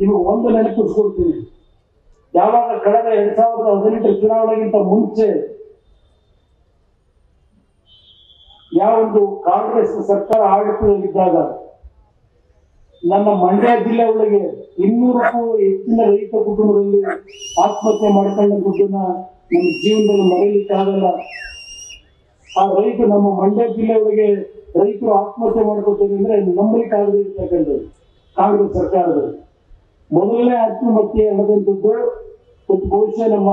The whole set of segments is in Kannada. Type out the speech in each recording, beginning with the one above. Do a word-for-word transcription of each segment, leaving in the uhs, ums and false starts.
ನಿಮಗೆ ಒಂದು ನೆನಪಿಸ್ಕೊಡ್ತೀನಿ. ಯಾವಾಗ ಕಳೆದ ಎರಡ್ ಸಾವಿರದ ಹದಿನೆಂಟರ ಚುನಾವಣೆಗಿಂತ ಮುಂಚೆ ಯಾವೊಂದು ಕಾಂಗ್ರೆಸ್ ಸರ್ಕಾರ ಆಡಳಿತದಲ್ಲಿದ್ದಾಗ ನನ್ನ ಮಂಡ್ಯ ಜಿಲ್ಲೆ ಒಳಗೆ ಇನ್ನೂರಕ್ಕೂ ಹೆಚ್ಚಿನ ರೈತ ಕುಟುಂಬದಲ್ಲಿ ಆತ್ಮಹತ್ಯೆ ಮಾಡ್ಕೊಂಡ ದುಡ್ಡನ್ನ ನಮ್ಮ ಜೀವನದಲ್ಲಿ ಮರೆಯಲಿಕ್ಕಾಗಲ್ಲ. ಆ ರೈತ ನಮ್ಮ ಮಂಡ್ಯ ಜಿಲ್ಲೆ ಒಳಗೆ ರೈತರು ಆತ್ಮಹತ್ಯೆ ಮಾಡ್ಕೊತಾರೆ ಅಂದ್ರೆ ನಂಬಲಿಕ್ಕಾಗದೇ ಇರ್ತಕ್ಕಂಥದ್ದು. ಕಾಂಗ್ರೆಸ್ ಸರ್ಕಾರದಲ್ಲಿ ಮೊದಲನೇ ಆತ್ಮಹತ್ಯೆ ನಡೆದಂಥದ್ದು ಒಂದು ಬಹುಶಃ ನಮ್ಮ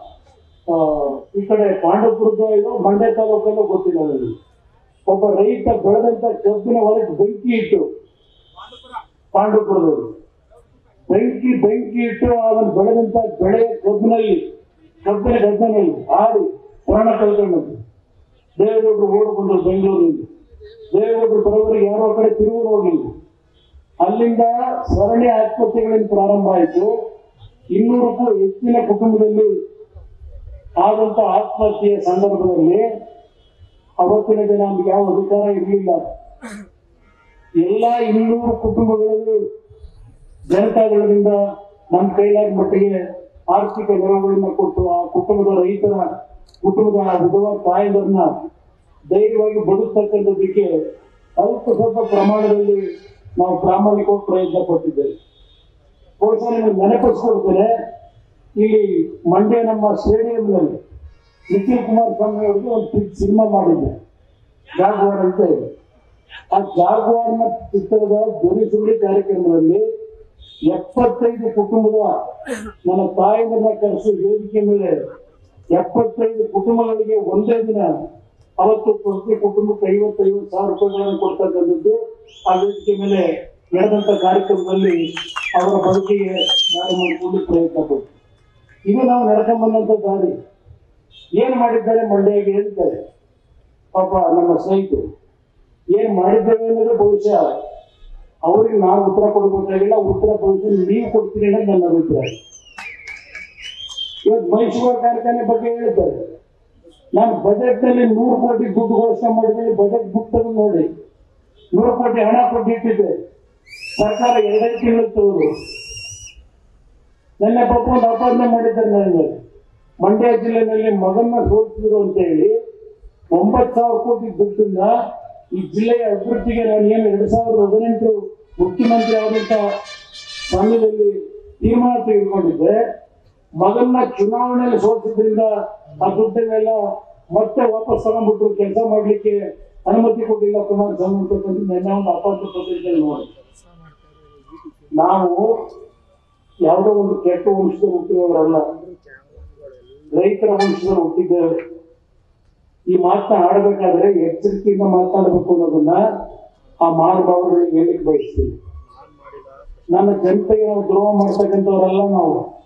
ಈ ಕಡೆ ಪಾಂಡವಪುರದ ಇದು ಮಂಡ್ಯ ತಾಲೂಕಲ್ಲೂ ಗೊತ್ತಿಲ್ಲ ನನಗೆ. ಒಬ್ಬ ರೈತ ಬೆಳೆದಂತ ಕಬ್ಬಿನ ಹೊಲಕ್ಕೆ ಬೆಂಕಿ ಇಟ್ಟು, ಪಾಂಡವಪುರದವರು ಬೆಂಕಿ ಬೆಂಕಿ ಇಟ್ಟು ಅವನು ಬೆಳೆದಂತ ಬೆಳೆಯ ಕಬ್ಬಿನಲ್ಲಿ ಕಬ್ಬಿನ ಗದ್ದೆನಲ್ಲಿ ಆಡಿ ಪ್ರಾಣ ಕಳ್ಕೊಂಡದ್ದು. ದೇವೇಗೌಡರು ಓಡ್ ಬಂದರು ಬೆಂಗಳೂರಿನಿಂದ. ದೇವೇಗೌಡರು ಬರೋವರೆಗೆ ಯಾರೋ ಕಡೆ ತಿರುಗಿ ಹೋಗಿಲ್ಲ. ಅಲ್ಲಿಂದ ಸರಣಿ ಆತ್ಮಹತ್ಯೆಗಳಿಂದ ಪ್ರಾರಂಭ ಆಯಿತು. ಇನ್ನೂರಕ್ಕೂ ಹೆಚ್ಚಿನ ಕುಟುಂಬದಲ್ಲಿ ಆದಂತ ಆತ್ಮಹತ್ಯೆಯ ಸಂದರ್ಭದಲ್ಲಿ ಅವತ್ತಿನ ದಿನ ನಮ್ಗೆ ಯಾವ ಅಧಿಕಾರ ಇರಲಿಲ್ಲ. ಎಲ್ಲ ಇನ್ನೂರು ಕುಟುಂಬಗಳಲ್ಲಿ ಜನತಾದಳದಿಂದ ನಮ್ಮ ಕೈಲಾದ ಮಟ್ಟಿಗೆ ಆರ್ಥಿಕ ನೆರವುಗಳನ್ನ ಕೊಟ್ಟು ಆ ಕುಟುಂಬದ ರೈತರ ಕುಟುಂಬದ ವಿಧವಾ ತಾಯಿಗಳನ್ನ ಧೈರ್ಯವಾಗಿ ಬದುಕ್ತಕ್ಕಂಥದ್ದಕ್ಕೆ ಅಲ್ಪ ಸ್ವಲ್ಪ ಪ್ರಮಾಣದಲ್ಲಿ ನಾವು ಪ್ರಾಮಾಣಿಕವಾಗಿ ಪ್ರಯತ್ನ ಪಟ್ಟಿದ್ದೇವೆ. ಬಹುಶಃ ನಿಮಗೆ ನೆನಪಿಸ್ಕೊಡ್ತೇನೆ, ಇಲ್ಲಿ ಮಂಡ್ಯ ನಮ್ಮ ಸ್ಟೇಡಿಯಂನಲ್ಲಿ ನಿಖಿಲ್ ಕುಮಾರಸ್ವಾಮಿ ಅವರಿಗೆ ಒಂದು ಸಿನಿಮಾ ಮಾಡಿದ್ದೆ, ಜಾಗ್ವಾರ್ ಅಂತ ಹೇಳಿ. ಆ ಜಾಗ್ವಾರ್ನ ಚಿತ್ರದ ಧ್ವನಿ ಸುರುಳಿ ಕಾರ್ಯಕ್ರಮದಲ್ಲಿ ಎಪ್ಪತ್ತೈದು ಕುಟುಂಬದ ನನ್ನ ತಾಯಿಯನ್ನ ಕರೆಸಿ ವೇದಿಕೆ ಮೇಲೆ ಎಪ್ಪತ್ತೈದು ಕುಟುಂಬಗಳಿಗೆ ಒಂದೇ ದಿನ ಅವತ್ತು ಪ್ರತಿ ಕುಟುಂಬಕ್ಕೆ ಐವತ್ತೈವತ್ತು ಸಾವಿರ ರೂಪಾಯಿಗಳನ್ನು ಕೊಡ್ತಕ್ಕಂಥದ್ದು ಆ ವೇದಿಕೆ ಮೇಲೆ ನಡೆದಂತ ಕಾರ್ಯಕ್ರಮದಲ್ಲಿ ಅವರ ಬದುಕಿಗೆ ದಾರಿ ಮಾಡಿಕೊಂಡು ಪ್ರಯತ್ನ ಪಟ್ಟು. ಇದು ನಾವು ನಡ್ಕೊಂಡ್ ಬಂದಂತ ದಾರಿ. ಏನ್ ಮಾಡಿದ್ದಾರೆ ಮಂಡ್ಯಗೆ ಹೇಳ್ತಾರೆ ಪಾಪ ನಮ್ಮ ಸ್ನೇಹಿತರು. ಏನ್ ಮಾಡಿದ್ದೇವೆ ಅನ್ನೋದು ಬಹುಶಃ ಅವ್ರಿಗೆ ನಾವು ಉತ್ತರ ಕೊಡಬೇಕಾಗಿಲ್ಲ, ಉತ್ತರ ಬಹುಶಃ ನೀವು ಕೊಡ್ತೀರಿ ಅನ್ನೋದು ನನ್ನ ಅಭಿಪ್ರಾಯ. ಇವತ್ತು ಮೈಸೂರು ಕಾರ್ಖಾನೆ ಬಗ್ಗೆ ಹೇಳ್ತಾರೆ. ನಾನು ಬಜೆಟ್ ನಲ್ಲಿ ನೂರು ಕೋಟಿ ದುಡ್ಡು ಘೋಷಣೆ ಮಾಡಿದ್ದೀನಿ. ಬಜೆಟ್ ಬುಕ್ ತಗೊಂಡು ನೋಡಿ, ನೂರು ಕೋಟಿ ಹಣ ಕೊಟ್ಟಿಟ್ಟಿದ್ದೆ. ಸರ್ಕಾರ ಎರಡೇ ತಿಂಗಳು ತಗೊಂಡು ನನ್ನ ಪಾಪ ಒಂದು ಅಪಾರ್ನೆ ಮಾಡಿದ್ದಾರೆ ನನಗೆ. ಮಂಡ್ಯ ಜಿಲ್ಲೆನಲ್ಲಿ ಮಗನ್ನ ಸೋಲಿಸಿದ್ರು ಅಂತ ಹೇಳಿ ಒಂಬತ್ತು ಸಾವಿರ ಕೋಟಿ ದುಡ್ಡನ್ನ ಈ ಜಿಲ್ಲೆಯ ಅಭಿವೃದ್ಧಿಗೆ ನಾನು ಏನು ಎರಡ್ ಸಾವಿರದ ಹದಿನೆಂಟು ಮುಖ್ಯಮಂತ್ರಿ ಆದಂತ ಸಮಯದಲ್ಲಿ ತೀರ್ಮಾನ ತೆಗೆದುಕೊಂಡಿದ್ದೆ. ಮಗನ್ನ ಚುನಾವಣೆಯಲ್ಲಿ ಸೋಲಿಸಿದ್ರಿಂದ ಆ ದುಡ್ಡನ್ನೆಲ್ಲ ಮತ್ತೆ ವಾಪಸ್ ತಗೊಂಡ್ಬಿಟ್ರು, ಕೆಲಸ ಮಾಡ್ಲಿಕ್ಕೆ ಅನುಮತಿ ಕೊಟ್ಟಿಲ್ಲ ಕುಮಾರಸ್ವಾಮಿ ಅಂತಕ್ಕಂಥ ನೆನ್ನೆ ಒಂದು ಅಪಾರ್ಥ ಪತ್ರಿಕೆಯಲ್ಲಿ ನೋಡಿ. ನಾವು ಯಾವುದೋ ಒಂದು ಕೆಟ್ಟ ವಂಶದಲ್ಲಿ ಹುಟ್ಟಿದವರಲ್ಲ, ರೈತರ ವಂಶದಲ್ಲಿ ಹುಟ್ಟಿದ್ದೇವೆ. ಈ ಮಾತನ್ನ ಆಡಬೇಕಾದ್ರೆ ಎಚ್ಚರಿಕೆಯಿಂದ ಮಾತನಾಡಬೇಕು ಅನ್ನೋದನ್ನ ಆ ಮಹಾನುಭಾವರಿಗೆ ಹೇಳಿಕ್ ಬಯಸ್ತೀವಿ. ನನ್ನ ಜನತೆಗೆ ನಾವು ದ್ರೋಹ ಮಾಡ್ತಕ್ಕಂಥವರೆಲ್ಲ ನಾವು